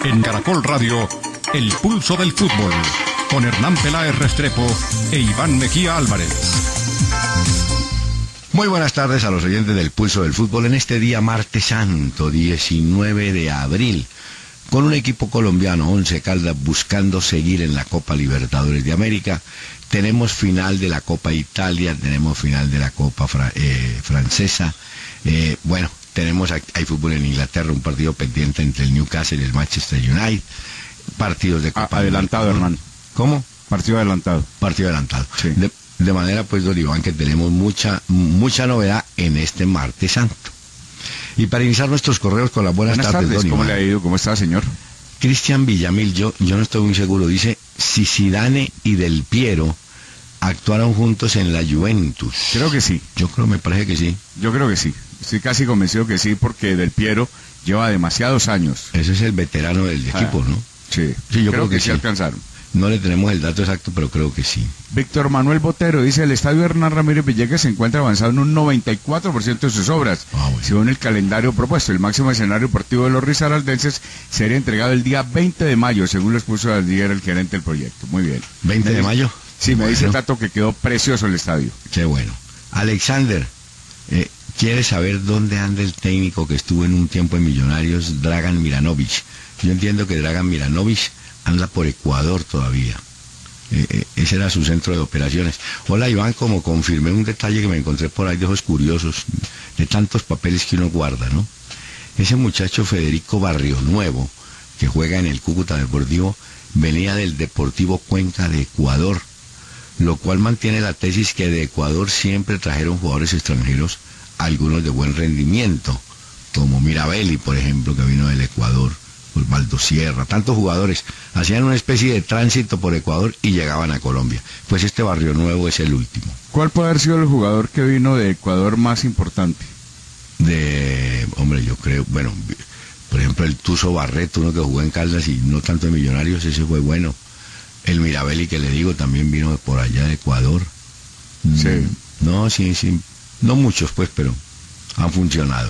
En Caracol Radio, El Pulso del Fútbol, con Hernán Peláez Restrepo e Iván Mejía Álvarez. Muy buenas tardes a los oyentes del Pulso del Fútbol en este día martes santo, 19 de abril, con un equipo colombiano, Once Caldas, buscando seguir en la Copa Libertadores de América. Tenemos final de la Copa Italia, tenemos final de la Copa francesa. Hay fútbol en Inglaterra, un partido pendiente entre el Newcastle y el Manchester United. Partidos de Copa. Adelantado, hermano. ¿Cómo? Partido adelantado. Partido adelantado. Sí. De manera, pues, don Iván, que tenemos mucha novedad en este martes santo. Y para iniciar nuestros correos con las buenas tardes, don ¿Cómo Iván. le ha ido? ¿Cómo está, señor? Cristian Villamil, yo no estoy muy seguro, dice, si Zidane y Del Piero actuaron juntos en la Juventus. Creo que sí. Me parece que sí. Yo creo que sí. Estoy casi convencido que sí, porque Del Piero lleva demasiados años. Ese es el veterano del equipo, ¿no? Sí. Sí, yo creo que sí alcanzaron. No le tenemos el dato exacto, pero creo que sí. Víctor Manuel Botero dice, el estadio Hernán Ramírez Villegas se encuentra avanzado en un 94% de sus obras. Bueno. Según el calendario propuesto, el máximo escenario deportivo de los risaraldenses sería entregado el día 20 de mayo, según lo expuso ayer el gerente del proyecto. Muy bien. ¿20 de mayo? Sí, me dice el dato que quedó precioso el estadio. Qué bueno. Alexander, ¿quiere saber dónde anda el técnico que estuvo en un tiempo en Millonarios, Dragan Miranovic? Yo entiendo que Dragan Miranovic anda por Ecuador todavía. Ese era su centro de operaciones. Hola, Iván, como confirmé un detalle que me encontré por ahí de ojos curiosos, de tantos papeles que uno guarda, ¿no? Ese muchacho Federico Barrio Nuevo, que juega en el Cúcuta Deportivo, venía del Deportivo Cuenca de Ecuador, lo cual mantiene la tesis que de Ecuador siempre trajeron jugadores extranjeros, algunos de buen rendimiento, como Mirabelli, por ejemplo, que vino del Ecuador, Osvaldo Sierra, tantos jugadores, hacían una especie de tránsito por Ecuador y llegaban a Colombia. Pues este Barrio Nuevo es el último. ¿Cuál puede haber sido el jugador que vino de Ecuador más importante? Yo creo, por ejemplo, el Tuzo Barreto, uno que jugó en Caldas y no tanto en Millonarios, ese fue bueno. El Mirabelli, que le digo, también vino por allá de Ecuador. Sí. Sí, no muchos, pues, pero han funcionado.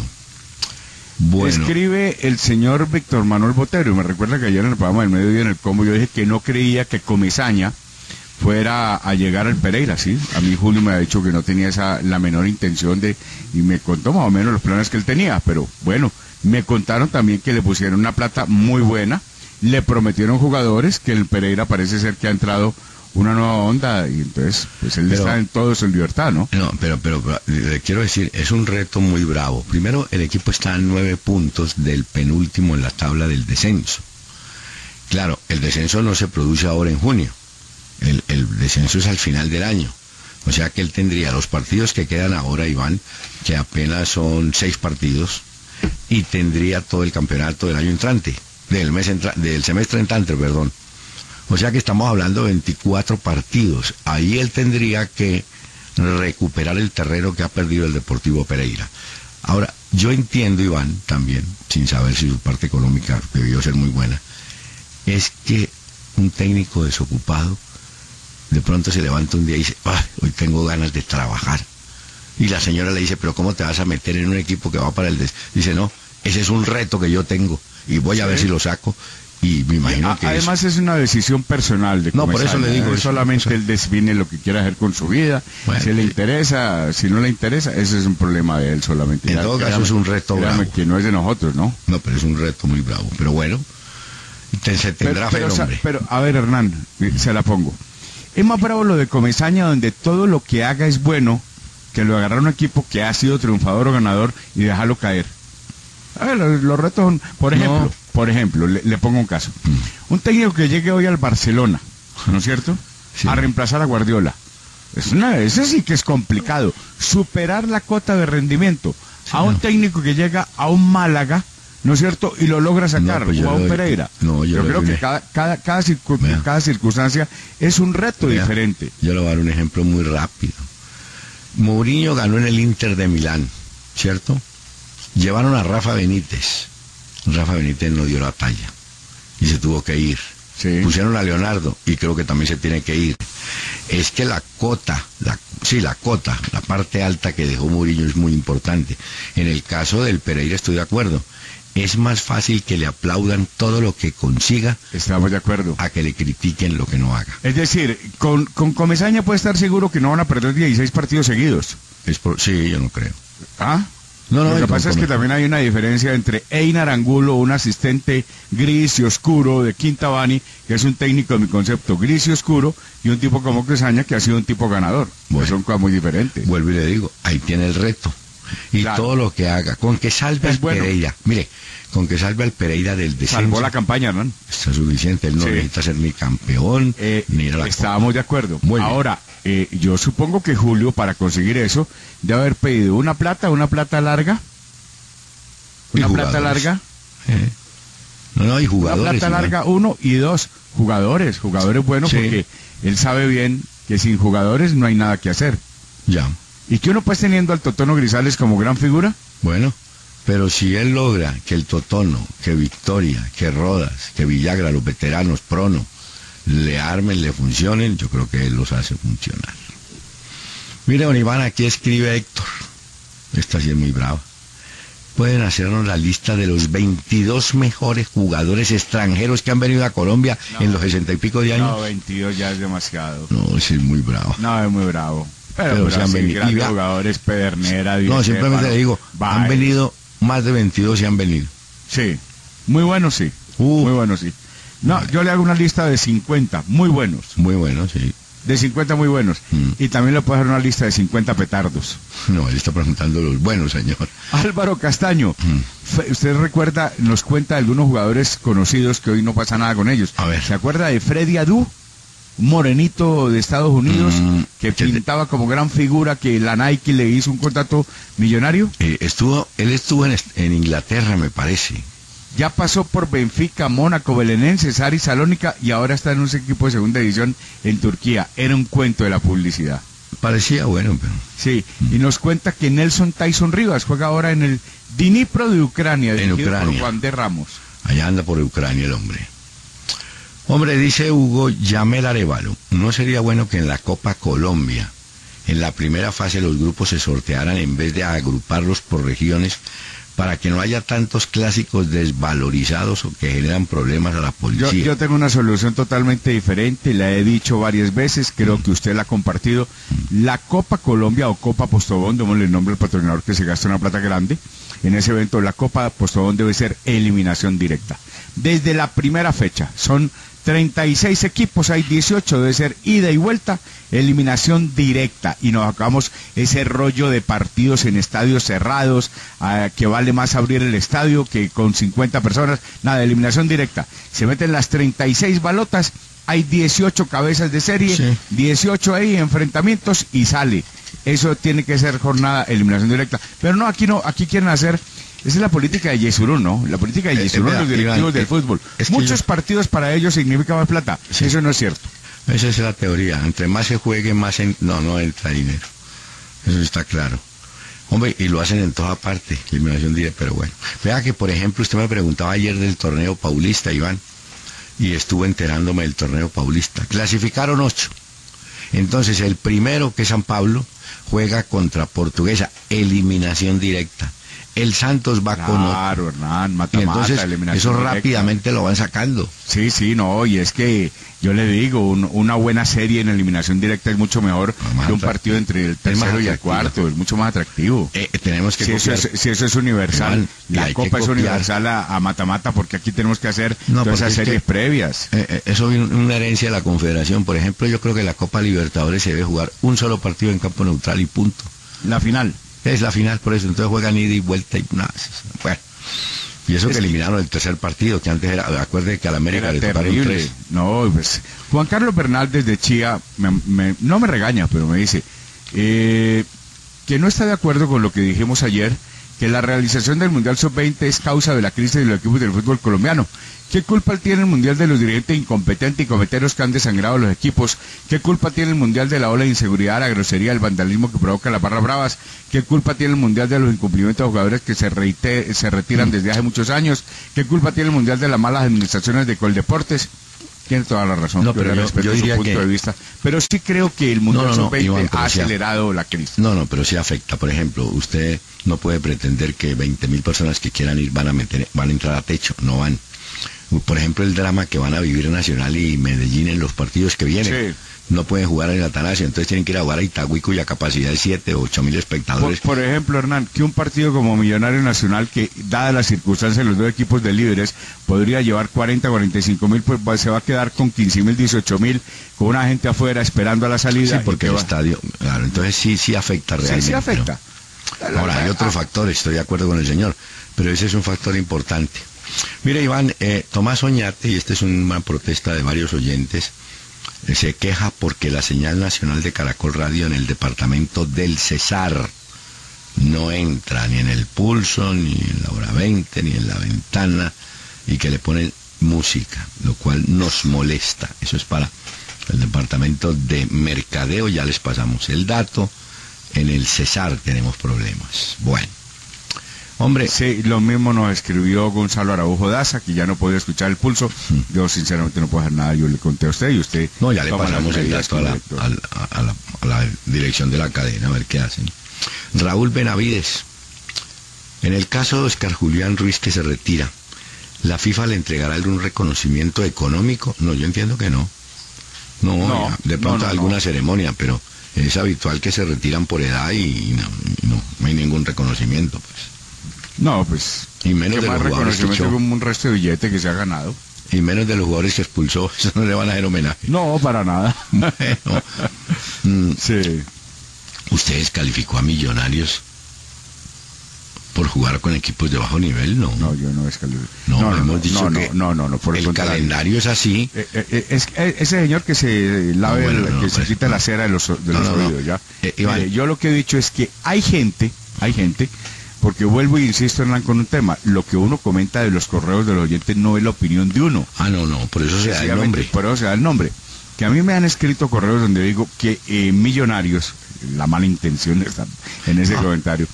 Bueno. Escribe el señor Víctor Manuel Botero, y me recuerda que ayer en el programa del mediodía en el combo yo dije que no creía que Comesaña fuera a llegar al Pereira, ¿sí? A mí Julio me ha dicho que no tenía la menor intención y me contó más o menos los planes que él tenía, pero bueno, me contaron también que le pusieron una plata muy buena, le prometieron jugadores, que el Pereira parece ser que ha entrado una nueva onda, y entonces pues él está en todo su libertad, ¿no? No, pero le quiero decir, es un reto muy bravo. Primero, el equipo está a 9 puntos del penúltimo en la tabla del descenso. Claro, el descenso no se produce ahora en junio, el descenso es al final del año. O sea que él tendría los partidos que quedan ahora, Iván, que apenas son 6 partidos, y tendría todo el campeonato del año entrante, del semestre entrante, perdón. O sea que estamos hablando de 24 partidos. Ahí él tendría que recuperar el terreno que ha perdido el Deportivo Pereira. Ahora, yo entiendo, Iván, también, sin saber si su parte económica debió ser muy buena, es que un técnico desocupado de pronto se levanta un día y dice, hoy tengo ganas de trabajar. Y la señora le dice, pero ¿cómo te vas a meter en un equipo que va para el Dice, no, ese es un reto que yo tengo y voy a ver si lo saco. Y me imagino que además es una decisión personal de Comesaña. No, por eso le digo, solamente él define lo que quiere hacer con su vida. Bueno, si le interesa, si no le interesa, ese es un problema de él solamente. En todo caso es un reto bravo. Que no es de nosotros, ¿no? No, pero es un reto muy bravo. Pero bueno, se tendrá fe el hombre. Pero, a ver, Hernán, se la pongo. Es más bravo lo de Comesaña, donde todo lo que haga es bueno, que lo agarrar un equipo que ha sido triunfador o ganador y dejarlo caer. A ver, los retos son, por ejemplo, le pongo un caso. Un técnico que llegue hoy al Barcelona, ¿no es cierto? Sí. A reemplazar a Guardiola. Eso sí que es complicado. Superar la cota de rendimiento. Sí, a un técnico que llega a un Málaga, ¿no es cierto? Y lo logra sacar, o a un Pereira. Yo creo que cada circunstancia es un reto diferente. Yo le voy a dar un ejemplo muy rápido. Mourinho ganó en el Inter de Milán, ¿cierto? Llevaron a Rafa Benítez. Rafa Benítez no dio la talla y se tuvo que ir. Sí. Pusieron a Leonardo y creo que también se tiene que ir. Es que la parte alta que dejó Mourinho es muy importante. En el caso del Pereira estoy de acuerdo. es más fácil que le aplaudan todo lo que consiga Estamos de acuerdo. a que le critiquen lo que no haga. Es decir, con Comesaña puede estar seguro que no van a perder 16 partidos seguidos. Sí, yo no creo. ¿Ah? No, Lo que con pasa es que también hay una diferencia entre Einar Angulo, un asistente gris y oscuro de Quintabani, que es un técnico de mi concepto gris y oscuro, y un tipo como Comesaña, que ha sido un tipo ganador. Bueno. Son cosas muy diferentes. Vuelvo y le digo, ahí tiene el reto. Y Claro. todo lo que haga, con que salve Es al bueno. Pereira, mire, con que salve al Pereira del descenso, Salvó la campaña, ¿no? está suficiente. Él no Sí. necesita ser ni campeón, ni ir a la Estábamos de acuerdo. Muy bien. Ahora, yo supongo que Julio, para conseguir eso, debe haber pedido una plata larga. Y Una plata jugadores. larga. No, y Una jugadores. plata ¿no? larga, uno, y dos, jugadores buenos, Sí. porque él sabe bien que sin jugadores no hay nada que hacer. Ya, Y que uno pues teniendo al Totono Grisales como gran figura, bueno, pero si él logra que el Totono, que Victoria, que Rodas, que Villagra, los veteranos, Prono, le armen, le funcionen, yo creo que él los hace funcionar. Mire, don Iván, aquí escribe Héctor. Esta sí es muy brava. Pueden hacernos la lista de los 22 mejores jugadores extranjeros que han venido a Colombia en los 60 y pico de años. no, 22 ya es demasiado. No, ese es muy bravo. No, es muy bravo. Pero se han sí, venido. grandes Y jugadores, Pedernera, No, simplemente le digo, han venido más de 22 y han venido. Sí, muy buenos sí. Muy buenos sí. No, yo le hago una lista de 50, muy buenos. Muy bueno, sí. De 50 muy buenos. Mm. Y también le puedo hacer una lista de 50 petardos. No, él está preguntando los buenos, señor. Álvaro Castaño, Mm. usted recuerda, nos cuenta de algunos jugadores conocidos que hoy no pasa nada con ellos. A ver. ¿Se acuerda de Freddy Adu? Un morenito de Estados Unidos que que te- pintaba como gran figura, que la Nike le hizo un contrato millonario. Él estuvo en Inglaterra, me parece. Ya pasó por Benfica, Mónaco, Belenenses, Cesar y Salónica y ahora está en un equipo de segunda división en Turquía. Era un cuento de la publicidad. Parecía bueno, pero... Sí, y nos cuenta que Nelson Tyson Rivas juega ahora en el Dnipro de Ucrania, dirigido por Ucrania. Juan de Ramos. Allá anda por Ucrania el hombre. Hombre, dice Hugo Yamel Arevalo, ¿no sería bueno que en la Copa Colombia, en la primera fase, los grupos se sortearan en vez de agruparlos por regiones para que no haya tantos clásicos desvalorizados o que generan problemas a la policía? Yo tengo una solución totalmente diferente, la he dicho varias veces, creo que usted la ha compartido. La Copa Colombia o Copa Postobón, démosle el nombre al patrocinador que se gasta una plata grande. En ese evento la Copa Postobón debe ser eliminación directa. Desde la primera fecha, son 36 equipos, hay 18, debe ser ida y vuelta, eliminación directa. Y nos acabamos ese rollo de partidos en estadios cerrados, que vale más abrir el estadio que con 50 personas. Nada, eliminación directa. Se meten las 36 balotas, hay 18 cabezas de serie, Sí. 18 ahí, enfrentamientos y sale. Eso tiene que ser jornada eliminación directa. Pero no, aquí quieren hacer... Esa es la política de Yesurún, ¿no? La política de Yesurún, mira, los directivos Iván, del fútbol. es que Muchos partidos para ellos significa más plata. Sí. Eso no es cierto. Esa es la teoría. Entre más se juegue, más... No entra dinero. Eso está claro. Hombre, y lo hacen en toda parte, eliminación directa, pero bueno. Vea que, por ejemplo, usted me preguntaba ayer del torneo paulista, Iván, y estuve enterándome del torneo paulista. Clasificaron 8. Entonces, el primero, que es San Pablo, juega contra Portuguesa, eliminación directa. El Santos va con otro. Claro, Hernán, Y mata-mata, entonces, eliminación eso directa. rápidamente lo van sacando. Sí, no, y es que yo le digo, una buena serie en eliminación directa es mucho mejor Más que un atractivo. partido entre el Es más tercero y el atractivo. cuarto, es mucho más atractivo. Tenemos que Si eso, copiar. si eso es universal, Iván, y la hay que Copa es copiar. universal a mata-mata, porque aquí tenemos que hacer No, todas porque esas es series que- previas. Eso es una herencia de la Confederación. Por ejemplo, yo creo que la Copa Libertadores se debe jugar un solo partido en campo neutral y punto. La final. Es la final, por eso. Entonces juegan ida y vuelta y nada. Bueno. Y eso Es que que- eliminaron el tercer partido, que antes era, acuerde que a la América Era le tocaron terrible. 3. No, pues Juan Carlos Bernal desde Chía no me regaña, pero me dice que no está de acuerdo con lo que dijimos ayer, que la realización del Mundial Sub-20 es causa de la crisis de los equipos del fútbol colombiano. ¿Qué culpa tiene el Mundial de los dirigentes incompetentes y cometeros que han desangrado a los equipos? ¿Qué culpa tiene el Mundial de la ola de inseguridad, la grosería, el vandalismo que provoca las barras bravas? ¿Qué culpa tiene el Mundial de los incumplimientos de jugadores que se retiran desde hace muchos años? ¿Qué culpa tiene el Mundial de las malas administraciones de Coldeportes? Tiene toda la razón. No, pero yo respeto su diría punto que... de vista. Pero sí creo que el Mundial Sub-20 Iván, ha acelerado la crisis. No, pero sí afecta. Por ejemplo, usted no puede pretender que 20.000 personas que quieran ir van a entrar a techo. No van. Por ejemplo, el drama que van a vivir Nacional y Medellín en los partidos que vienen. Sí. No pueden jugar en el Atanasio, entonces tienen que ir a jugar a Itagüí, cuya capacidad es 7 o 8.000 espectadores. Por ejemplo, Hernán, que un partido como Millonario Nacional, que dadas las circunstancias de los dos equipos de líderes, podría llevar 40-45.000, pues se va a quedar con 15.000, 18.000, con una gente afuera esperando a la salida. Sí, porque el estadio, claro, entonces sí afecta realmente. Sí afecta. ¿No? Ahora, hay otro factor, estoy de acuerdo con el señor, pero ese es un factor importante. Mire, Iván, Tomás Oñate, y esta es una protesta de varios oyentes, se queja porque la señal nacional de Caracol Radio en el departamento del Cesar no entra ni en el Pulso, ni en la hora 20, ni en la ventana, y que le ponen música, lo cual nos molesta. Eso es para el departamento de mercadeo, ya les pasamos el dato. En el Cesar tenemos problemas. Bueno. Hombre, sí, lo mismo nos escribió Gonzalo Araujo Daza, que ya no podía escuchar el Pulso. Yo sinceramente no puedo hacer nada, yo le conté a usted y usted... No, ya le pasamos el dato a la dirección de la cadena, a ver qué hacen. Raúl Benavides, en el caso de Oscar Julián Ruiz que se retira, ¿la FIFA le entregará algún reconocimiento económico? No, yo entiendo que no. No, de pronto alguna ceremonia, pero es habitual que se retiran por edad y no hay ningún reconocimiento, pues. No, pues... Y menos de los jugadores que echó. Como un resto de billete que se ha ganado. Y menos de los jugadores que expulsó, eso no le van a hacer homenaje. No, para nada. Bueno, sí. ¿Ustedes calificó a Millonarios por jugar con equipos de bajo nivel? No. No, yo no descalifico. No, hemos dicho que por el calendario es así. Ese señor que se lave, se quita la cera de los oídos, ¿ya? Iván, yo lo que he dicho es que hay gente, porque vuelvo e insisto, Hernán, con un tema, lo que uno comenta de los correos de los oyentes no es la opinión de uno. No, por eso se da el nombre. Por eso se da el nombre. Que a mí me han escrito correos donde digo que Millonarios, la mala intención está en ese comentario,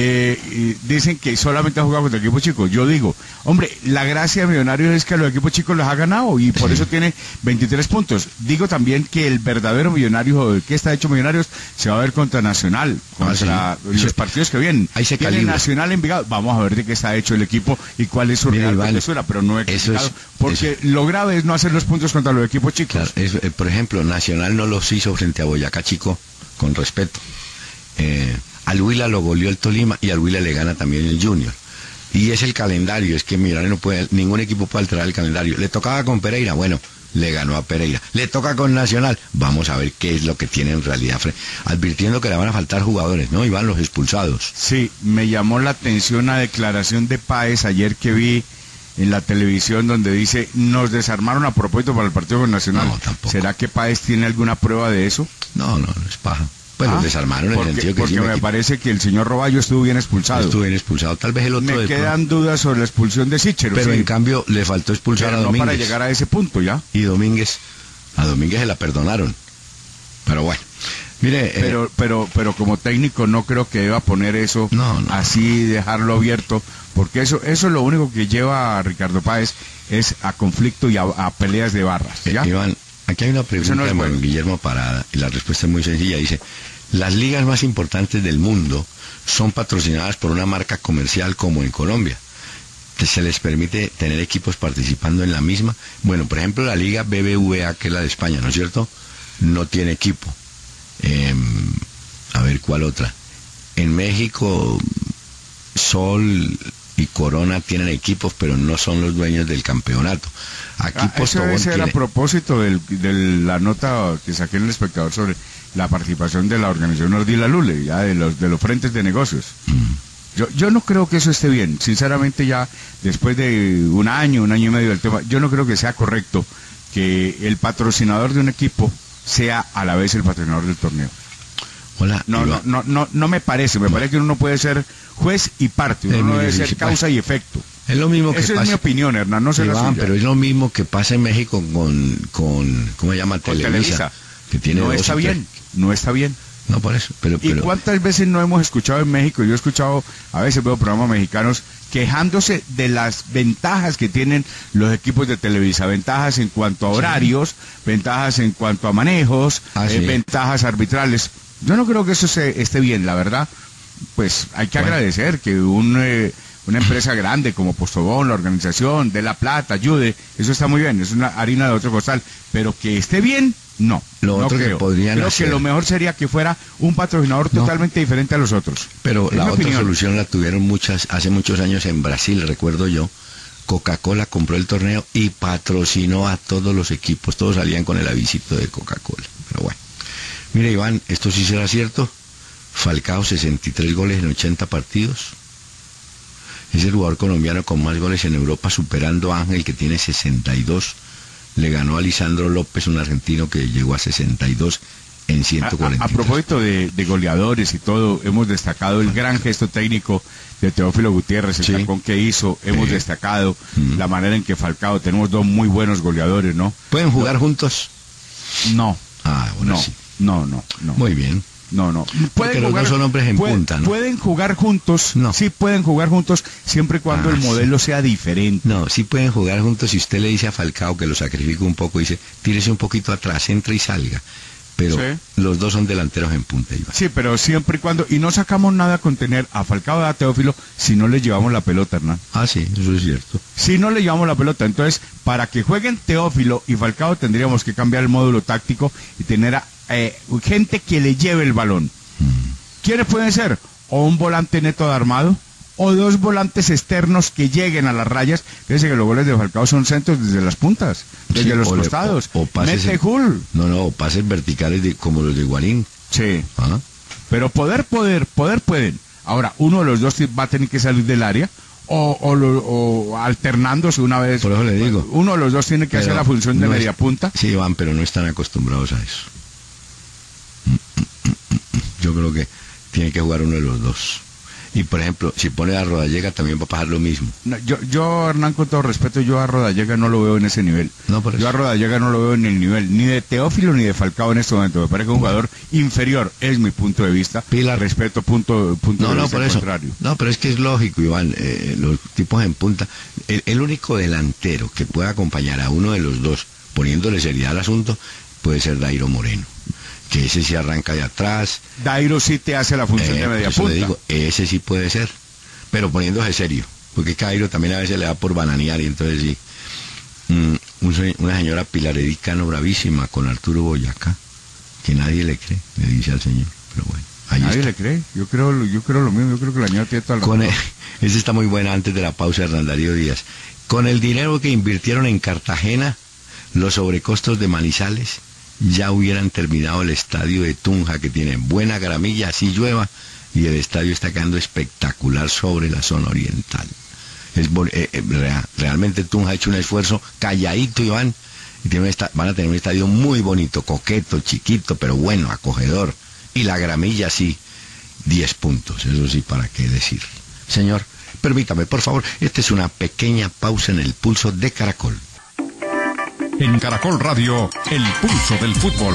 dicen que solamente ha jugado contra equipos chicos. Yo digo, hombre, la gracia de Millonarios es que a los equipos chicos los ha ganado y por eso tiene 23 puntos. Digo también que el verdadero Millonario, que está hecho Millonarios, se va a ver contra Nacional, contra los partidos que vienen. Ahí se tiene calibra. Nacional Envigado. Vamos a ver de qué está hecho el equipo y cuál es su real postura, pero no he criticado, porque lo grave es no hacer los puntos contra los equipos chicos. Claro, por ejemplo, Nacional no los hizo frente a Boyacá Chico, con respeto. Al Huila lo goleó el Tolima y al Huila le gana también el Junior. Y es el calendario, es que Millonarios no puede, ningún equipo puede alterar el calendario. Le tocaba con Pereira, bueno, le ganó a Pereira. Le toca con Nacional, vamos a ver qué es lo que tiene en realidad. Advirtiendo que le van a faltar jugadores, ¿no? Y van los expulsados. Sí, me llamó la atención la declaración de Páez ayer que vi en la televisión donde dice, nos desarmaron a propósito para el partido con Nacional. No, tampoco. ¿Será que Páez tiene alguna prueba de eso? No es paja. Pues los desarmaron en el sentido que porque me parece que el señor Roballo estuvo bien expulsado. Tal vez el otro... Me quedan dudas sobre la expulsión de Sichero. Pero en cambio le faltó expulsar a Domínguez. No para llegar a ese punto, ¿ya? Y a Domínguez se la perdonaron. Pero bueno, mire... Pero como técnico no creo que deba poner eso así, dejarlo abierto, porque eso es lo único que lleva a Ricardo Páez es a conflicto y a peleas de barras, ¿ya? Iván, aquí hay una pregunta de Juan Guillermo Parada y la respuesta es muy sencilla. Dice, las ligas más importantes del mundo son patrocinadas por una marca comercial como en Colombia. ¿Se les permite tener equipos participando en la misma? Bueno, por ejemplo, la Liga BBVA, que es la de España, ¿no es cierto? No tiene equipo. A ver, ¿cuál otra? En México, Sol y Corona tienen equipos, pero no son los dueños del campeonato. Aquí eso debe ser a propósito de la nota que saqué en El Espectador sobre la participación de la organización Ordila Lule, ya de los frentes de negocios. Yo no creo que eso esté bien, sinceramente, ya después de un año y medio del tema, yo no creo que sea correcto que el patrocinador de un equipo sea a la vez el patrocinador del torneo. Hola, no me parece, parece que uno no puede ser juez y parte, uno no debe ser causa y efecto. Es lo mismo que Esa es mi opinión, Hernán, no sé la suya. Pero es lo mismo que pasa en México con ¿cómo se llama? Televisa. Que tiene no está bien. No, por eso. ¿Y cuántas veces no hemos escuchado en México? Yo he escuchado, a veces veo programas mexicanos quejándose de las ventajas que tienen los equipos de Televisa, ventajas en cuanto a horarios, ventajas en cuanto a manejos, sí. ventajas arbitrales. Yo no creo que eso esté bien, la verdad. Pues hay que agradecer que una empresa grande como Postobón, la organización, dé la plata, ayude, eso está muy bien, es una harina de otro costal, pero que esté bien, no. Lo otro creo. que podrían creo hacer, que lo mejor sería que fuera un patrocinador totalmente diferente a los otros. Pero la otra opinión. solución la tuvieron hace muchos años en Brasil, recuerdo yo. Coca-Cola compró el torneo y patrocinó a todos los equipos, todos salían con el avisito de Coca-Cola. Pero bueno, mire Iván, esto sí será cierto. Falcao 63 goles en 80 partidos. Es el jugador colombiano con más goles en Europa, superando a Ángel, que tiene 62. Le ganó a Lisandro López, un argentino que llegó a 62 en 140. A propósito de goleadores y todo, hemos destacado el gran gesto técnico de Teófilo Gutiérrez, el tacón que hizo. Hemos destacado la manera en que Falcao, tenemos dos muy buenos goleadores, ¿no? ¿Pueden jugar juntos? No. Bueno, no, sí. No. Muy bien. No. Porque los dos son hombres en punta, ¿no? Pueden jugar juntos, no. Sí pueden jugar juntos, siempre y cuando el modelo sea diferente. No, sí pueden jugar juntos si usted le dice a Falcao que lo sacrifica un poco, dice, tírese un poquito atrás, entre y salga. Pero los dos son delanteros en punta, Iván. Sí, pero siempre y cuando, y no sacamos nada con tener a Falcao y a Teófilo si no les llevamos la pelota, Hernán. Sí, eso es cierto. Si no le llevamos la pelota, entonces, para que jueguen Teófilo y Falcao tendríamos que cambiar el módulo táctico y tener a gente que le lleve el balón. ¿Quiénes pueden ser? O un volante neto de armado, o dos volantes externos que lleguen a las rayas. Fíjense que los goles de Falcao son centros desde las puntas, desde los costados. O pases o pases verticales como los de Guarín. Sí. Pero poder pueden. Ahora, uno de los dos va a tener que salir del área, o alternándose una vez. Por eso le digo. Uno de los dos tiene que hacer la función de media punta. Sí, Iván, pero no están acostumbrados a eso. Yo creo que tiene que jugar uno de los dos. Y por ejemplo, si pone a Rodallega también va a pasar lo mismo. No, yo Hernán, con todo respeto, yo a Rodallega no lo veo en ese nivel. Yo a Rodallega no lo veo en el nivel ni de Teófilo ni de Falcao en este momento. Me parece un jugador inferior, es mi punto de vista. Respeto punto de vista por eso. contrario. No, pero es que es lógico, Iván, los tipos en punta. El único delantero que pueda acompañar a uno de los dos, poniéndole seriedad al asunto, puede ser Dairo Moreno. Que ese sí arranca de atrás. Dairo sí te hace la función de media punta. Le digo, ese sí puede ser, pero poniéndose serio, porque Dairo también a veces le da por bananear, y entonces sí. Una señora pilaredicano bravísima con Arturo Boyacá, que nadie le cree, le dice al señor, pero bueno. Nadie le cree, yo creo lo mismo, yo creo que la señora tiene toda la razón. Ese está muy buena antes de la pausa, Hernán Darío Díaz. Con el dinero que invirtieron en Cartagena, los sobrecostos de Manizales, ya hubieran terminado el estadio de Tunja, que tiene buena gramilla, así llueva, y el estadio está quedando espectacular sobre la zona oriental. Realmente Tunja ha hecho un esfuerzo calladito, Iván, y van a tener un estadio muy bonito, coqueto, chiquito, pero bueno, acogedor, y la gramilla sí, 10 puntos, eso sí, para qué decir. Señor, permítame, por favor, esta es una pequeña pausa en el pulso de Caracol. En Caracol Radio, el pulso del fútbol.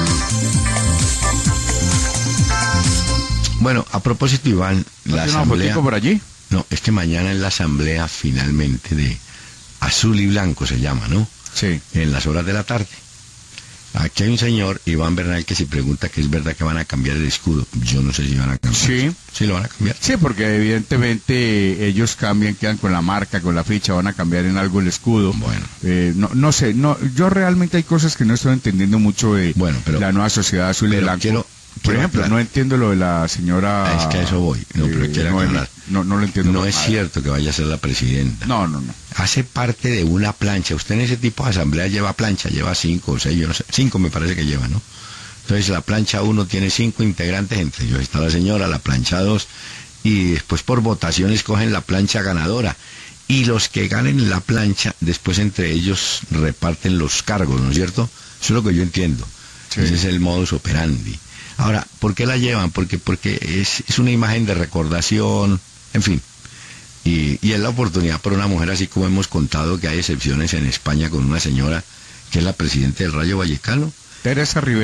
Bueno, a propósito, Iván, la asamblea... ¿Una fotico por allí? No, es que mañana es la asamblea finalmente de Azul y Blanco, se llama, ¿no? Sí. En las horas de la tarde. Aquí hay un señor, Iván Bernal, que se pregunta que es verdad que van a cambiar el escudo. Yo no sé si van a cambiar. Sí. Sí, lo van a cambiar. Sí, porque evidentemente ellos cambian, quedan con la marca, con la ficha, van a cambiar en algo el escudo. Bueno. No sé, yo realmente hay cosas que no estoy entendiendo mucho de la nueva sociedad Azul y Blanco. Por ejemplo, no entiendo lo de la señora... Es que a eso voy. No, pero quiero aclarar. No lo entiendo. No es cierto que vaya a ser la presidenta. No. Hace parte de una plancha. Usted en ese tipo de asamblea lleva plancha, lleva 5 o 6, yo no sé. 5 me parece que lleva, ¿no? Entonces la plancha 1 tiene 5 integrantes, entre ellos está la señora, la plancha 2, y después por votación escogen la plancha ganadora. Y los que ganen la plancha, después entre ellos reparten los cargos, ¿no es cierto? Eso es lo que yo entiendo. Sí. Ese es el modus operandi. Ahora, ¿por qué la llevan? Porque es una imagen de recordación, en fin. Y es la oportunidad para una mujer, así como hemos contado que hay excepciones en España con una señora que es la presidenta del Rayo Vallecano. Teresa Rivero.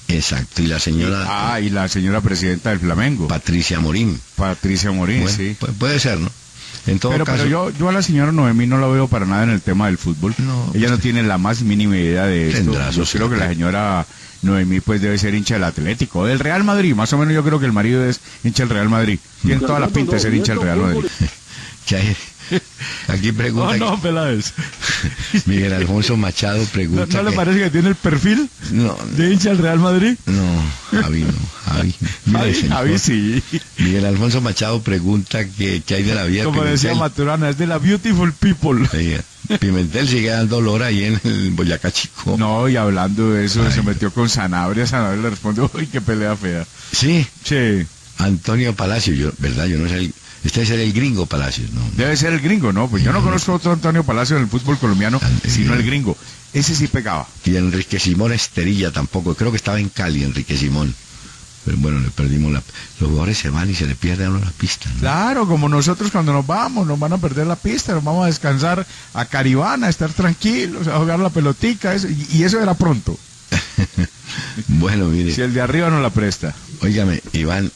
Exacto, y la señora y la señora presidenta del Flamengo. Patricia Morín. Patricia Morín, Bueno, sí. puede ser, ¿no? En todo caso, Pero yo a la señora Noemí no la veo para nada en el tema del fútbol. No, Ella no tiene la más mínima idea de esto. Tendrá Yo su creo que la suerte. señora Noemí pues debe ser hincha del Atlético, del Real Madrid. Más o menos yo creo que el marido es hincha del Real Madrid. Tiene toda la pinta de ser hincha del Real Madrid. que hay- aquí pregunta Peláez. Miguel Alfonso Machado pregunta ¿No le que- parece que tiene el perfil no, de hincha del Real Madrid? no, Javi no, Javi. Mire, señor, Javi sí. Miguel Alfonso Machado pregunta que hay de la vida de Como decía Pimentel. Maturana, es de la beautiful people. Oiga, Pimentel sigue dando olor ahí en el Boyacá Chico. No, y hablando de eso, Ay. se metió con Sanabria. Sanabria le respondió, uy, qué pelea fea. Sí, Che, Antonio Palacio, ¿verdad? Yo no sé, este es el gringo Palacios, ¿no? debe ser el gringo, ¿no? Pues yo no conozco otro Antonio Palacio en el fútbol colombiano, sino el gringo. Ese sí pegaba. Y Enrique Simón Esterilla tampoco, creo que estaba en Cali, Enrique Simón. Pero bueno, le perdimos los jugadores se van y se le pierde a uno la pista, ¿no? Claro, como nosotros cuando nos vamos, nos van a perder la pista, nos vamos a descansar a Caribana, a estar tranquilos, a jugar la pelotica, y eso era pronto. Bueno, mire, Si el de arriba no la presta. óigame, Iván,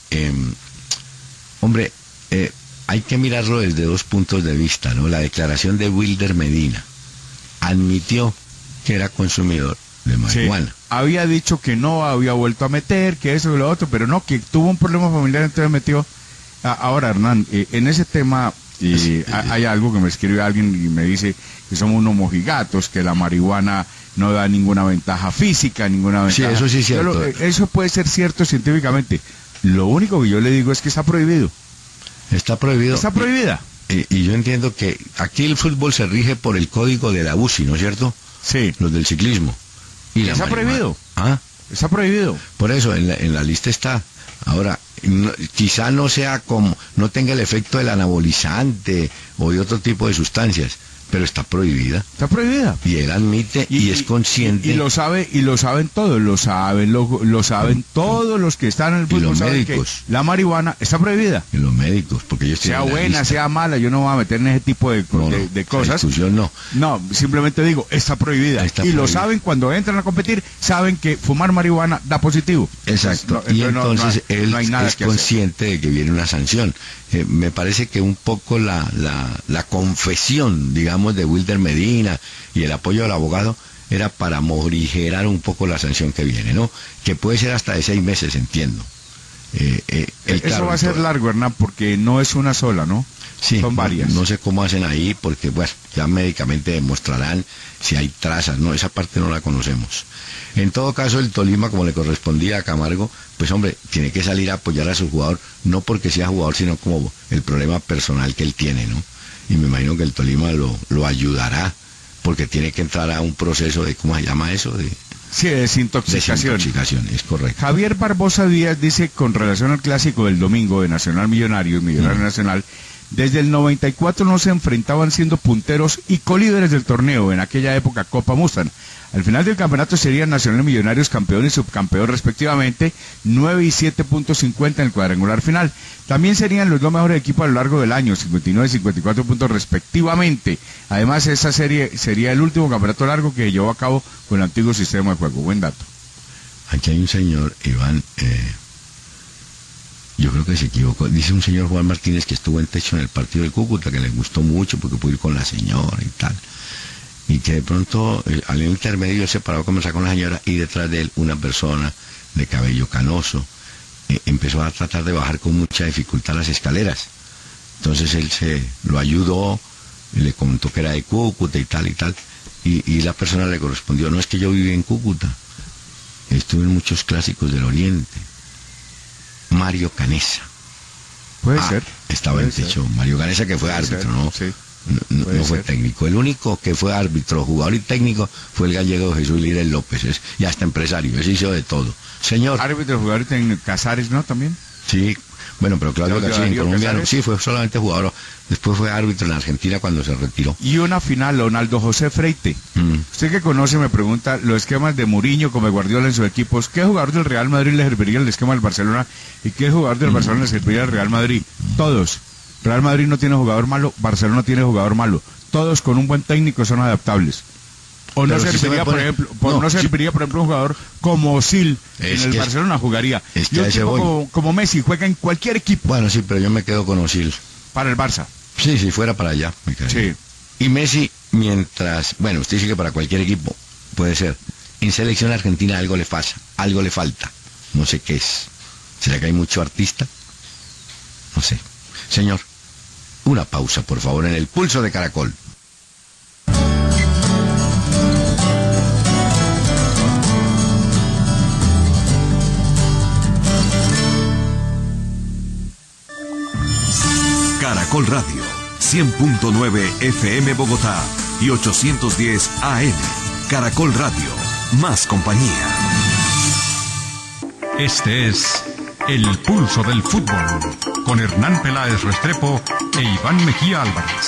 hombre, hay que mirarlo desde dos puntos de vista, ¿no? La declaración de Wilder Medina admitió que era consumidor de marihuana. Sí. Había dicho que no, había vuelto a meter, que eso y lo otro, pero no, que tuvo un problema familiar, entonces metió. Ahora, Hernán, en ese tema hay algo que me escribe alguien y me dice que somos unos mojigatos, que la marihuana no da ninguna ventaja física, ninguna Sí, ventaja. eso sí es cierto. Eso puede ser cierto científicamente. Lo único que yo le digo es que está prohibido. Está prohibido. Está prohibida. Y yo entiendo que aquí el fútbol se rige por el código de la UCI, ¿no es cierto? Sí. Los del ciclismo. Y la Está marihuana. prohibido. Ah, Está prohibido. por eso en la lista está. Ahora, quizá no sea como, no tenga el efecto del anabolizante o de otro tipo de sustancias, pero está prohibida. Está prohibida. Y él admite y es consciente. Y lo saben todos, lo saben todos los que están en el Y fútbol. los Saben que médicos. la marihuana está prohibida. Y los médicos, porque ellos Sea tienen la buena, lista. sea mala, yo no me voy a meter en ese tipo de No, no, de esa cosas. discusión no. No, simplemente digo, está prohibida. Está y lo prohibida. saben cuando entran a competir, saben que fumar marihuana da positivo. Exacto. No, Y no entonces hay- él no hay nada es que hacer. consciente de que viene una sanción. Me parece que un poco la confesión, digamos, de Wilder Medina y el apoyo del abogado era para morigerar un poco la sanción que viene, ¿no? Que puede ser hasta de 6 meses, entiendo. Eso va a ser largo, Hernán, porque no es una sola, ¿no? Sí, Son varias. No sé cómo hacen ahí, porque bueno, ya médicamente demostrarán si hay trazas, no, esa parte no la conocemos. En todo caso, el Tolima, como le correspondía a Camargo, pues hombre, tiene que salir a apoyar a su jugador, no porque sea jugador, sino como el problema personal que él tiene, ¿no? Y me imagino que el Tolima lo ayudará, porque tiene que entrar a un proceso de, ¿cómo se llama eso? De Sí, desintoxicación. desintoxicación, es correcto. Javier Barbosa Díaz dice, con relación al clásico del domingo de Nacional Millonario Nacional, desde el 94 no se enfrentaban siendo punteros y colíderes del torneo, en aquella época Copa Mustang. Al final del campeonato serían Nacional Millonarios campeón y subcampeón respectivamente, 9 y 7.50 en el cuadrangular final. También serían los dos mejores equipos a lo largo del año, 59 y 54 puntos respectivamente. Además, esa serie sería el último campeonato largo que llevó a cabo con el antiguo sistema de juego. Buen dato. Aquí hay un señor, Iván, yo creo que se equivocó. Dice un señor Juan Martínez que estuvo en techo en el partido del Cúcuta, que le gustó mucho porque pudo ir con la señora y tal. Y que de pronto, al intermedio, él se paró a conversar con la señora y detrás de él una persona de cabello canoso empezó a tratar de bajar con mucha dificultad las escaleras. Entonces él lo ayudó, y le comentó que era de Cúcuta y tal y tal. Y la persona le correspondió, no es que yo viví en Cúcuta, estuve en muchos clásicos del Oriente. Mario Canesa. Puede ser. Estaba Puede en techo. Mario Canesa, que fue Puede árbitro, ser, ¿no? sí. No Puede fue ser. técnico. El único que fue árbitro, jugador y técnico fue el gallego Jesús Lírez López. Y hasta empresario. Ese hizo de todo. Señor. Árbitro, jugador en Casares, ¿no? También. Sí. Bueno, pero Claudio Claudio García en Darío Colombia Casares. sí fue solamente jugador. Después fue árbitro en Argentina cuando se retiró. Y una final, Leonardo José Freite. Usted que conoce me pregunta los esquemas de Mourinho como Guardiola en sus equipos. ¿Qué jugador del Real Madrid le serviría el esquema del Barcelona? ¿Y qué jugador del Barcelona le serviría al Real Madrid? Todos. Real Madrid no tiene jugador malo, Barcelona tiene jugador malo. Todos con un buen técnico son adaptables. O no Pero si serviría, se me por pone- ejemplo, No, si- por ejemplo, un jugador como Osil en Es el que- Barcelona jugaría. es que Y un a ese tipo voy. como Messi juega en cualquier equipo Bueno, sí, pero yo me quedo con Osil. para el Barça. Sí, si fuera para allá, me quedaría. Sí. Y Messi, mientras, bueno, usted dice que para cualquier equipo, puede ser. En selección argentina algo le pasa, algo le falta. No sé qué es. ¿Será que hay mucho artista? No sé. Señor, una pausa, por favor, en el pulso de Caracol. Caracol Radio, 100.9 FM Bogotá y 810 AM. Caracol Radio, más compañía. Este es El Pulso del Fútbol, con Hernán Peláez Restrepo e Iván Mejía Álvarez.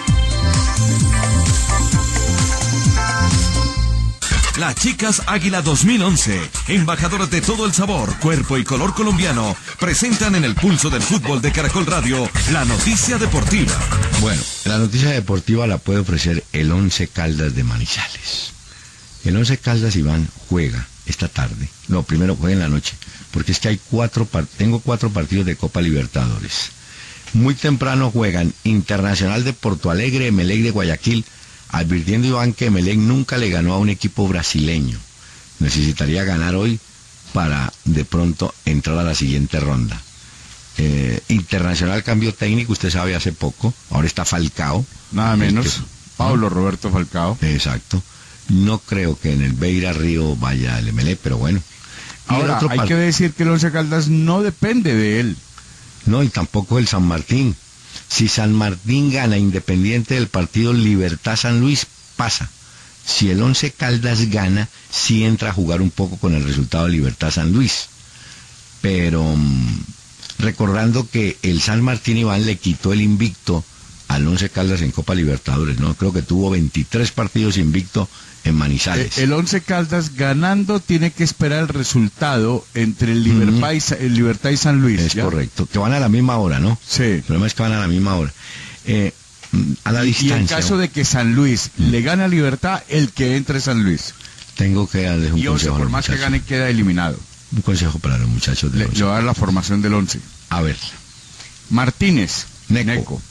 Las Chicas Águila 2011, embajadoras de todo el sabor, cuerpo y color colombiano, presentan en el Pulso del Fútbol de Caracol Radio la noticia deportiva. Bueno, la noticia deportiva la puede ofrecer el Once Caldas de Manizales. El Once Caldas, Iván, juega esta tarde. No, primero juega en la noche, porque es que hay tengo 4 partidos de Copa Libertadores. Muy temprano juegan Internacional de Porto Alegre, Emelec de Guayaquil, advirtiendo Iván que Emelec nunca le ganó a un equipo brasileño. Necesitaría ganar hoy para de pronto entrar a la siguiente ronda. Internacional cambio técnico, usted sabe, hace poco. Ahora está Falcao. Nada El menos. que- Pablo Roberto Falcao. Exacto. No creo que en el Beira Río vaya el Emelec, pero bueno. Y el Ahora, otro hay que decir que el Once Caldas no depende de él. No, y tampoco el San Martín. Si San Martín gana independiente del partido Libertad San Luis, pasa. Si el Once Caldas gana, sí entra a jugar un poco con el resultado de Libertad San Luis. Pero recordando que el San Martín, Iván, le quitó el invicto al Once Caldas en Copa Libertadores, ¿no? Creo que tuvo 23 partidos invicto en Manizales. El Once Caldas ganando tiene que esperar el resultado entre el Libertad y San Luis. Es ¿ya? correcto. Que van a la misma hora, ¿no? Sí. El problema es que van a la misma hora. A la Y distancia. en caso de que San Luis le gane a Libertad, el que entre es San Luis. Tengo que darles un Y Once, consejo a por los más que muchachos. gane, queda eliminado. Un consejo para los muchachos de Le Once. va a dar la formación del Once. A ver. Martínez, Neco.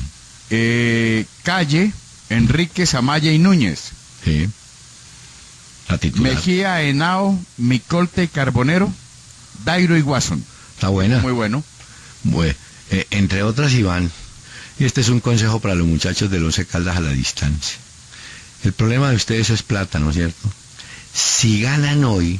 Calle, Enríquez, Amaya y Núñez. Sí. La titular. Mejía, Henao, Micolte y Carbonero, Dairo y Watson. Está buena. Muy bueno. Bueno, entre otras, Iván, y este es un consejo para los muchachos del Once Caldas a la distancia. El problema de ustedes es plata, ¿no es cierto? Si ganan hoy,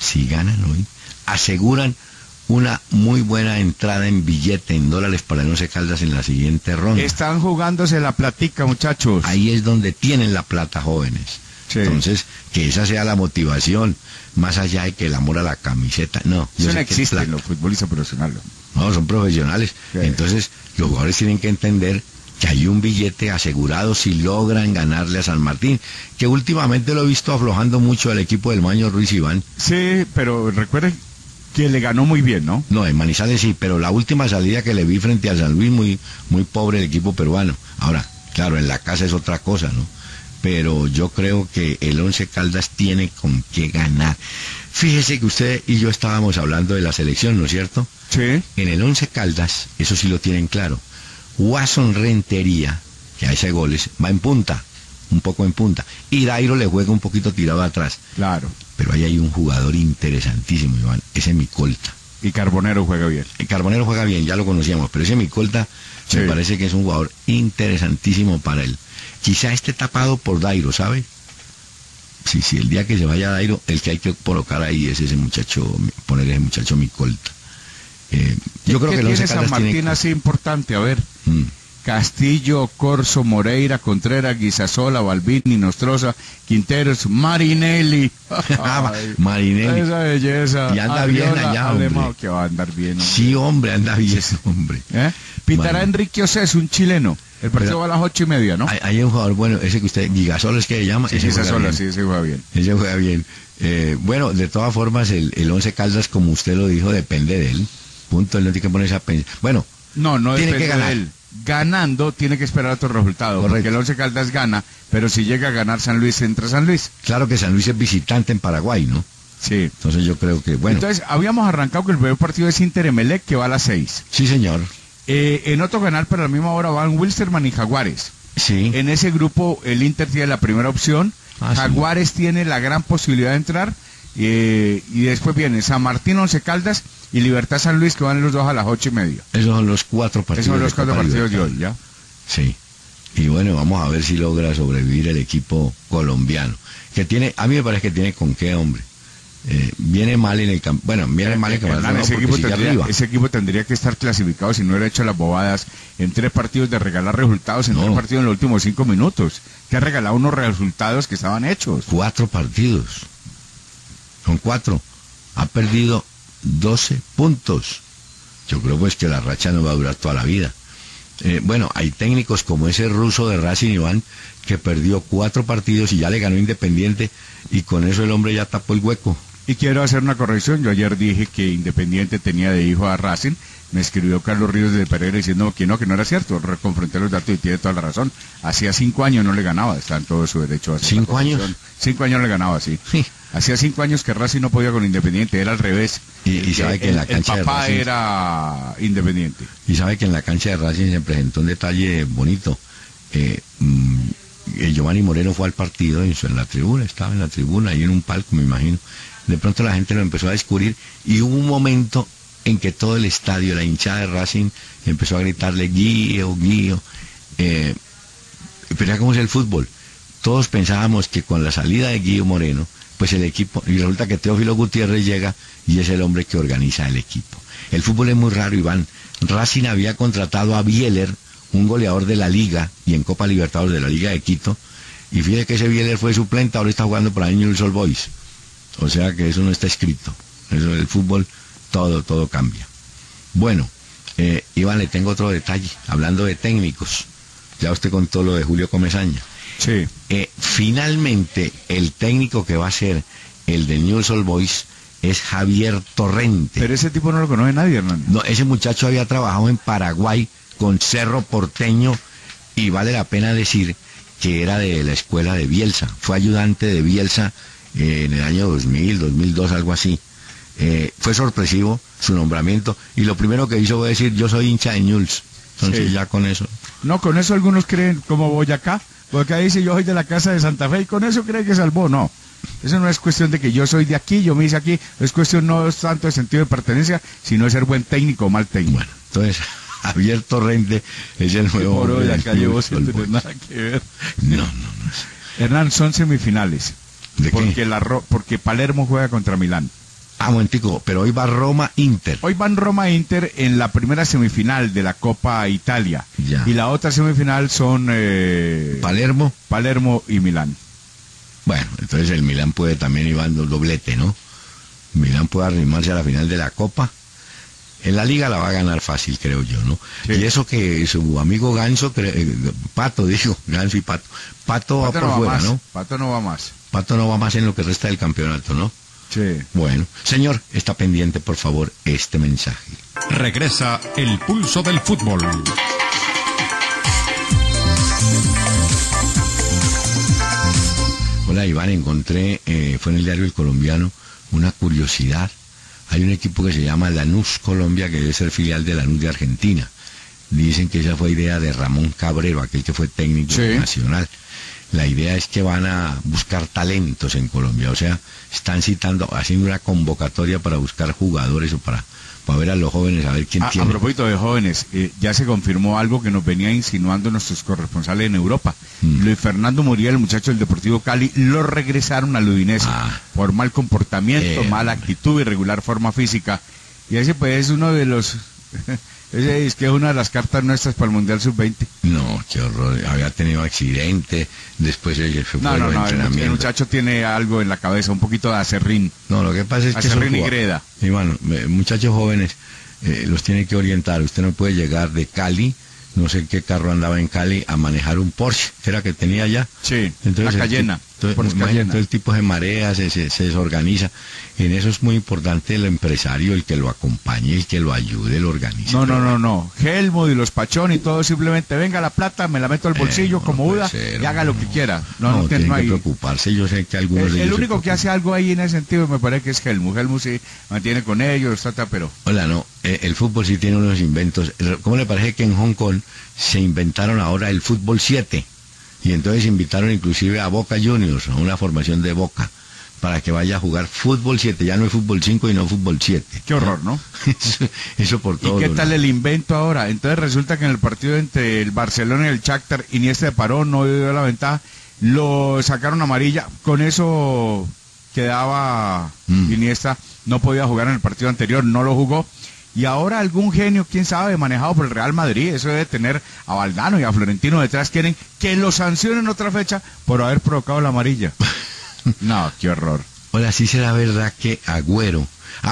aseguran una muy buena entrada en billete, en dólares para el Once Caldas en la siguiente ronda. Están jugándose la platica, muchachos. Ahí es donde tienen la plata, jóvenes. Sí. Entonces, que esa sea la motivación, más allá de que el amor a la camiseta. No, yo Eso no sé que es existe en plata. los futbolistas profesionales. No, son profesionales. Sí. Entonces, los jugadores tienen que entender que hay un billete asegurado si logran ganarle a San Martín, que últimamente lo he visto aflojando mucho al equipo del Maño Ruiz, Iván. Sí, pero recuerden que le ganó muy bien, ¿no? No, en Manizales sí, pero la última salida que le vi frente al San Luis, muy, muy pobre el equipo peruano. Ahora, claro, en la casa es otra cosa, ¿no? Pero yo creo que el Once Caldas tiene con qué ganar. Fíjese que usted y yo estábamos hablando de la selección, ¿no es cierto? Sí. En el Once Caldas, eso sí lo tienen claro. Watson Rentería, que hace goles, va en punta, un poco en punta. Y Dairo le juega un poquito tirado atrás. Claro. Pero ahí hay un jugador interesantísimo, Iván, ese Micolta. Y Carbonero juega bien. El Carbonero juega bien, ya lo conocíamos, pero ese Micolta Sí. me parece que es un jugador interesantísimo para él. Quizá esté tapado por Dairo, ¿sabe? Sí, el día que se vaya Dairo, el que hay que colocar ahí es ese muchacho, poner ese muchacho Micolta. Yo creo ¿Qué que el Once tiene San Caldas Martín tiene... así importante? A ver. Mm. Castillo, Corso, Moreira, Contreras, Guisasola, Balbini, Nostroza, Quinteros, Marinelli. Ay, Marinelli. Esa belleza. Y anda bien Arriola, allá, Alemão, hombre. que va a andar bien. Hombre. Sí, hombre, anda bien, hombre. Pitará Marinelli. Enrique Océs, un chileno. El partido Pero- va a las 8:30, ¿no? Hay un jugador bueno, ese que usted, Gigasola es que se llama. Sí, ese juega Guisasola, bien. sí, se juega bien. Ese juega bien. Bueno, de todas formas, el Once Caldas, como usted lo dijo, depende de él. Punto, él no tiene que ponerse a pensar. Bueno, No tiene depende que ganar. de él. ganando tiene que esperar otro resultado. Correcto. Porque el Once Caldas gana, pero si llega a ganar San Luis, entra San Luis. Claro que San Luis es visitante en Paraguay, ¿no? Sí. Entonces yo creo que, bueno. Entonces, habíamos arrancado que el primer partido es Inter-Emelec, que va a las 6. Sí, señor. En otro canal, pero a la misma hora, van Wilstermann y Jaguares. Sí. En ese grupo, el Inter tiene la primera opción. Ah, Jaguares tiene la gran posibilidad de entrar. Y después viene San Martín, Once Caldas y Libertad San Luis, que van los dos a las 8:30. Esos son los 4 partidos. Esos son los de 4 Copa partidos de Libertad. hoy, ¿ya? Sí. Y bueno, vamos a ver si logra sobrevivir el equipo colombiano. Que tiene, a mí me parece que tiene con qué, hombre. Viene mal en el campo. Bueno, viene mal en el campeonato. Ese equipo tendría que estar clasificado si no hubiera hecho las bobadas en 3 partidos de regalar resultados en 3 partidos en los últimos 5 minutos. Que ha regalado unos resultados que estaban hechos. 4 partidos. Son 4. Ha perdido 12 puntos. Yo creo pues que la racha no va a durar toda la vida. Bueno, hay técnicos como ese ruso de Racing, Iván, que perdió 4 partidos y ya le ganó Independiente, y con eso el hombre ya tapó el hueco. Y quiero hacer una corrección. Yo ayer dije que Independiente tenía de hijo a Racing. Me escribió Carlos Ríos de Pereira diciendo que no era cierto. Reconfronté los datos y tiene toda la razón. Hacía 5 años no le ganaba. Está en todo su derecho a hacer. ¿5 años? 5 años le ganaba, sí. Sí. Hacía 5 años que Racing no podía con Independiente. Era al revés. Y sabe que en la cancha el papá de Racing era Independiente. Y sabe que en la cancha de Racing se presentó un detalle bonito. Giovanni Moreno fue al partido en la tribuna, estaba en la tribuna, ahí en un palco, me imagino. De pronto la gente lo empezó a descubrir y hubo un momento en que todo el estadio, la hinchada de Racing, empezó a gritarle Guío, Guío. Pero cómo es el fútbol. Todos pensábamos que con la salida de Guío Moreno, pues el equipo, y resulta que Teófilo Gutiérrez llega y es el hombre que organiza el equipo. El fútbol es muy raro, Iván. Racing había contratado a Bieler, un goleador de la Liga y en Copa Libertadores de la Liga de Quito, y fíjate que ese Bieler fue suplente, ahora está jugando para Newell's Old Boys. O sea que eso no está escrito. Eso, el fútbol, todo cambia. Bueno, Iván, le tengo otro detalle, hablando de técnicos. Ya usted contó lo de Julio Comesaña. Sí. Finalmente, el técnico que va a ser el de Newell's Old Boys es Javier Torrente. Pero ese tipo no lo conoce nadie, Hernán. No, ese muchacho había trabajado en Paraguay con Cerro Porteño, y vale la pena decir que era de la escuela de Bielsa. Fue ayudante de Bielsa en el año 2000, 2002, algo así. Fue sorpresivo su nombramiento, y lo primero que hizo fue decir, yo soy hincha de Newell's. Entonces Sí. ya con eso. No, con eso algunos creen, como Boyacá. Boyacá dice, yo soy de la casa de Santa Fe, y con eso cree que salvó. No. Eso no es cuestión de que yo soy de aquí, yo me hice aquí. Es cuestión no es tanto de sentido de pertenencia, sino de ser buen técnico o mal técnico. Bueno, entonces Javier Torrente es el nuevo Por hombre hoy del acá llevo Newell's sin Old tener Boys. nada que ver. No. Hernán, son semifinales. ¿De qué? Porque Palermo juega contra Milán. Ah, momentico, pero hoy va Roma-Inter. Hoy van Roma-Inter en la primera semifinal de la Copa Italia. Ya. Y la otra semifinal son Palermo. Palermo y Milán. Bueno, entonces el Milán puede también ir dando doblete, ¿no? Milán puede arrimarse a la final de la Copa. En la Liga la va a ganar fácil, creo yo, ¿no? Sí. Y eso que su amigo Ganso, Pato, digo, Ganso y Pato. Pato va Pato por no va fuera, más. ¿no? Pato no va más. Pato no va más en lo que resta del campeonato, ¿no? Sí. Bueno, señor, está pendiente, por favor, este mensaje. Regresa el pulso del fútbol. Hola, Iván, encontré, fue en el diario El Colombiano, una curiosidad. Hay un equipo que se llama Lanús Colombia, que debe ser filial de Lanús de Argentina. Dicen que esa fue idea de Ramón Cabrero, aquel que fue técnico Sí. nacional. La idea es que van a buscar talentos en Colombia, o sea, están haciendo una convocatoria para buscar jugadores o para ver a los jóvenes, a ver quién A tiene. propósito de jóvenes, ya se confirmó algo que nos venía insinuando nuestros corresponsales en Europa. Luis Fernando Muriel, el muchacho del Deportivo Cali, lo regresaron al Udinese por mal comportamiento, mala actitud, irregular forma física. Y ese pues es uno de los... ese es que es una de las cartas nuestras para el Mundial Sub-20. No, qué horror, había tenido accidente, después se fue No, el muchacho tiene algo en la cabeza, un poquito de acerrín. No, lo que pasa es que Acerrín y Greda. Y bueno, muchachos jóvenes los tiene que orientar. Usted no puede llegar de Cali, no sé qué carro andaba en Cali, a manejar un Porsche, que era que tenía ya. Sí, Entonces, la Cayena. Entonces el tipo se marea, se desorganiza. En eso es muy importante el empresario, el que lo acompañe, el que lo ayude, lo organice. No. Helmut y los Pachón y todo, simplemente venga la plata, me la meto al bolsillo como Uda y haga lo que quiera. No tiene que preocuparse. Yo sé que algunos el único que hace algo ahí en ese sentido me parece que es Helmut. Helmut sí mantiene con ellos, pero... Hola, no, el fútbol sí tiene unos inventos. ¿Cómo le parece que en Hong Kong se inventaron ahora el fútbol 7? Y entonces invitaron inclusive a Boca Juniors, a una formación de Boca, para que vaya a jugar fútbol 7. Ya no es fútbol 5 y no fútbol 7. Qué horror, ¿no? Eso por todo. ¿Y qué tal el invento ahora? Entonces resulta que en el partido entre el Barcelona y el Shakhtar, Iniesta de paró, no dio la ventaja, lo sacaron amarilla. Con eso quedaba Iniesta, no podía jugar en el partido anterior, no lo jugó. Y ahora algún genio, quién sabe, manejado por el Real Madrid, eso debe tener a Valdano y a Florentino detrás, quieren que lo sancionen otra fecha por haber provocado la amarilla. No, qué horror. Hola, sí será verdad que Agüero...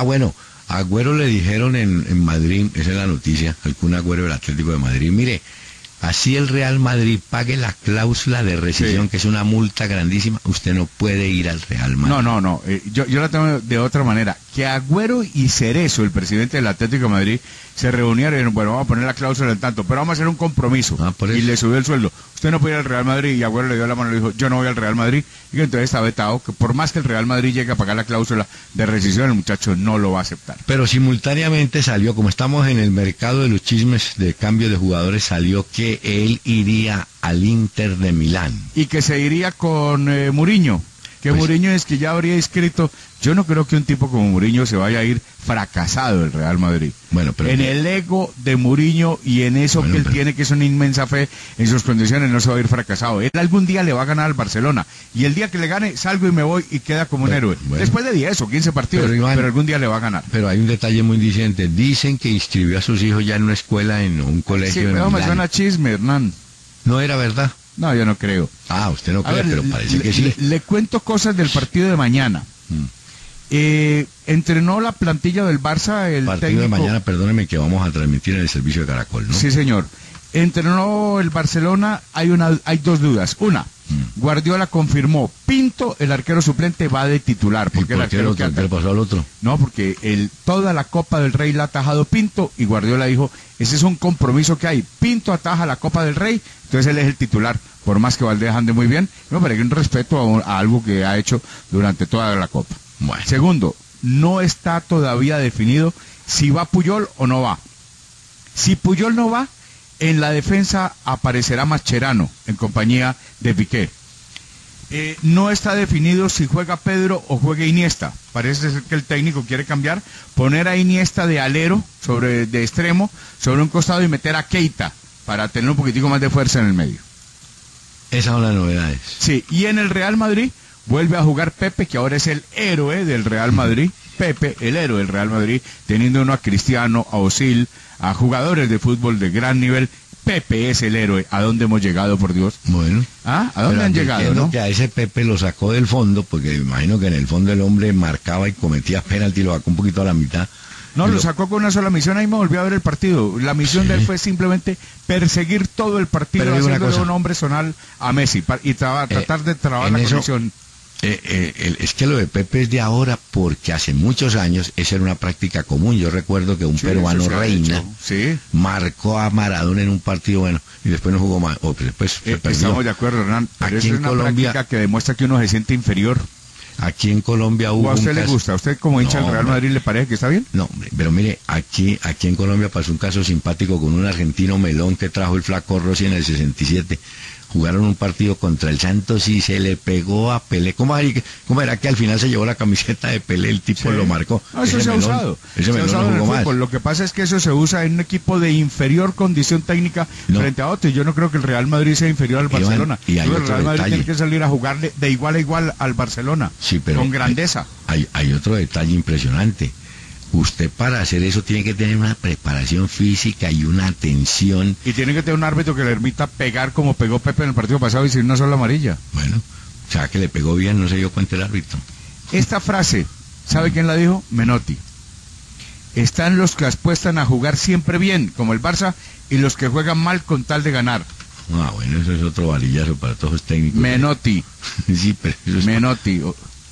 Agüero le dijeron en Madrid, esa es la noticia, al Kun Agüero del Atlético de Madrid, mire, así el Real Madrid pague la cláusula de rescisión, que es una multa grandísima, usted no puede ir al Real Madrid. No, yo la tengo de otra manera. Que Agüero y Cerezo, el presidente del Atlético de Madrid, se reunieron y dijeron, bueno, vamos a poner la cláusula en tanto, pero vamos a hacer un compromiso. Y le subió el sueldo. Usted no puede ir al Real Madrid, y Agüero le dio la mano y le dijo, yo no voy al Real Madrid. Y que entonces está vetado, que por más que el Real Madrid llegue a pagar la cláusula de rescisión, el muchacho no lo va a aceptar. Pero simultáneamente salió, como estamos en el mercado de los chismes de cambio de jugadores, salió que él iría al Inter de Milán. Y que se iría con Mourinho. Que pues, Mourinho es que ya habría inscrito. Yo no creo que un tipo como Mourinho se vaya a ir fracasado del Real Madrid. Bueno, pero en el ego de Mourinho y en eso que él tiene, que es una inmensa fe en sus condiciones, no se va a ir fracasado. Él algún día le va a ganar al Barcelona. Y el día que le gane, salgo y me voy y queda como un héroe. Después de 10 o 15 partidos, pero algún día le va a ganar. Pero hay un detalle muy diciente. Dicen que inscribió a sus hijos ya en una escuela, en un colegio. Sí, pero me suena chisme, Hernán. ¿No era verdad? No, yo no creo. Usted no cree, pero parece que sí. Le cuento cosas del partido de mañana. Entrenó la plantilla del Barça, el partido técnico... de mañana, perdóneme, que vamos a transmitir en el servicio de Caracol, ¿no? Sí, señor. Entrenó el Barcelona, hay dos dudas. Una, Guardiola confirmó, Pinto, el arquero suplente, va de titular. Porque el arquero ¿qué le pasó al otro? No, porque toda la Copa del Rey la ha atajado Pinto, y Guardiola dijo, ese es un compromiso que hay. Pinto ataja la Copa del Rey, entonces él es el titular. Por más que Valdés ande muy bien, me parece un respeto a algo que ha hecho durante toda la Copa. Bueno. Segundo, no está todavía definido si va Puyol o no va. Si Puyol no va, en la defensa aparecerá Mascherano en compañía de Piqué. No está definido si juega Pedro o juega Iniesta. Parece ser que el técnico quiere cambiar, poner a Iniesta de alero, de extremo, sobre un costado y meter a Keita para tener un poquitico más de fuerza en el medio. Esas son las novedades. Sí, y en el Real Madrid vuelve a jugar Pepe, que ahora es el héroe del Real Madrid. Pepe, el héroe del Real Madrid, teniendo uno a Cristiano, a Özil, a jugadores de fútbol de gran nivel. Pepe es el héroe. ¿A dónde hemos llegado, por Dios? Bueno. ¿A dónde han llegado, no? Que a ese Pepe lo sacó del fondo, porque me imagino que en el fondo el hombre marcaba y cometía penalti y lo sacó un poquito a la mitad. No, lo sacó con una sola misión, ahí me volvió a ver el partido. La misión de él fue simplemente perseguir todo el partido, haciéndole un hombre zonal a Messi y tratar de trabar la conexión. Es que lo de Pepe es de ahora, porque hace muchos años esa era una práctica común. Yo recuerdo que un peruano, Reina, marcó a Maradona en un partido bueno y después no jugó más. Después se perdió. Estamos de acuerdo, Hernán, pero es una práctica que demuestra que uno se siente inferior. Aquí en Colombia hubo... ¿O a usted le gusta? ¿A usted como hincha del Real Madrid le parece que está bien? No, hombre, pero mire, aquí en Colombia pasó un caso simpático con un argentino Melón que trajo el Flaco Rossi en el 67. Jugaron un partido contra el Santos y se le pegó a Pelé. ¿Cómo era que al final se llevó la camiseta de Pelé? El tipo lo marcó. No, eso se ha usado. Ese Melón no jugó más. Lo que pasa es que eso se usa en un equipo de inferior condición técnica frente a otro. Y yo no creo que el Real Madrid sea inferior al Barcelona. Y el Real Madrid tiene que salir a jugarle de igual a igual al Barcelona. Sí, pero con grandeza. Hay otro detalle impresionante. Usted para hacer eso tiene que tener una preparación física y una atención. Y tiene que tener un árbitro que le permita pegar como pegó Pepe en el partido pasado y sin una sola amarilla. Bueno, o sea que le pegó bien, no se dio cuenta el árbitro. Esta frase, ¿sabe quién la dijo? Menotti. Están los que apuestan a jugar siempre bien, como el Barça, y los que juegan mal con tal de ganar. Ah, bueno, eso es otro varillazo para todos los técnicos. Menotti. Sí, pero eso es... Menotti.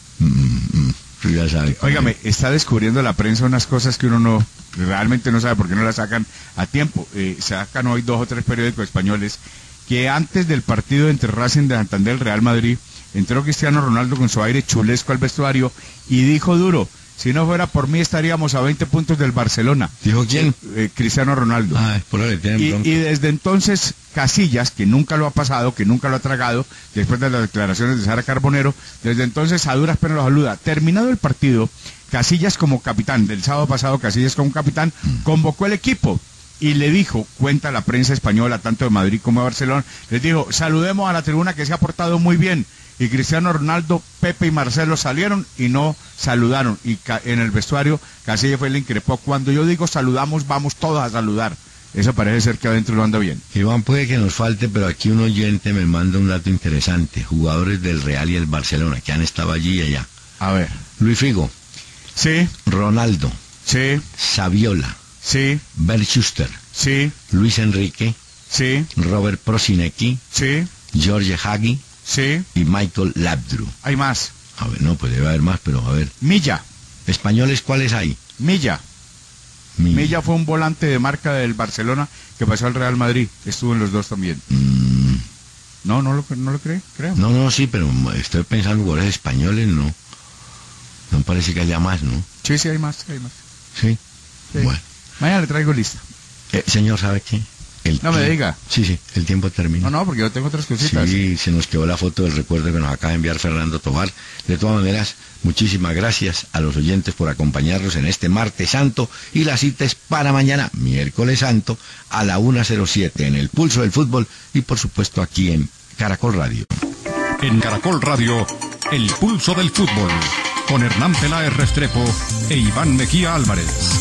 Tú ya sabes. Óigame, está descubriendo la prensa unas cosas que uno no realmente no sabe por qué no las sacan a tiempo. Sacan hoy 2 o 3 periódicos españoles que antes del partido entre Racing de Santander y el Real Madrid entró Cristiano Ronaldo con su aire chulesco al vestuario y dijo duro: si no fuera por mí estaríamos a 20 puntos del Barcelona. ¿Dijo quién? Cristiano Ronaldo. Ah, por ahí tienen y desde entonces Casillas, que nunca lo ha pasado, que nunca lo ha tragado, después de las declaraciones de Sara Carbonero, desde entonces a duras penas lo saluda. Terminado el partido, Casillas como capitán, del sábado pasado Casillas como capitán, convocó el equipo y le dijo, cuenta la prensa española, tanto de Madrid como de Barcelona, les dijo: saludemos a la tribuna que se ha portado muy bien. Y Cristiano Ronaldo, Pepe y Marcelo salieron y no saludaron. Y en el vestuario Casillas fue el que increpó: cuando yo digo saludamos, vamos todos a saludar. Eso parece ser que adentro lo anda bien. Iván, puede que nos falte, pero aquí un oyente me manda un dato interesante. Jugadores del Real y el Barcelona que han estado allí y allá. A ver. Luis Figo. Sí. Ronaldo. Sí. Saviola. Sí. Bert Schuster. Sí. Luis Enrique. Sí. Robert Prosinecki. Sí. George Hagi. Sí. Y Michael Labdru. Hay más. A ver, no, pues debe haber más, pero a ver. Milla. ¿Españoles cuáles hay? Milla. Milla fue un volante de marca del Barcelona que pasó al Real Madrid. Estuvo en los dos también. No lo cree, creo. No, sí, pero estoy pensando jugadores españoles, no. No parece que haya más, ¿no? Sí, hay más. Sí. Bueno. Mañana le traigo lista. Señor, ¿sabe qué? No me diga. Sí, el tiempo termina. No, porque yo tengo otras cositas. Sí, se nos quedó la foto del recuerdo que nos acaba de enviar Fernando Tovar. De todas maneras, muchísimas gracias a los oyentes por acompañarnos en este martes santo, y la cita es para mañana, miércoles santo, a la 1:07 en el Pulso del Fútbol y por supuesto aquí en Caracol Radio. En Caracol Radio, el Pulso del Fútbol, con Hernán Peláez Restrepo e Iván Mejía Álvarez.